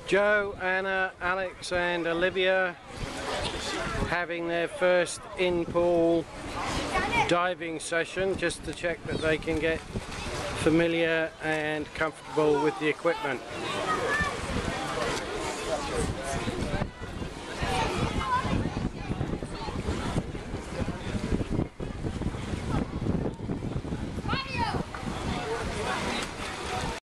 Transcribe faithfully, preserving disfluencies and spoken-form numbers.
Joe, Anna, Alex and Olivia having their first in-pool diving session just to check that they can get familiar and comfortable with the equipment.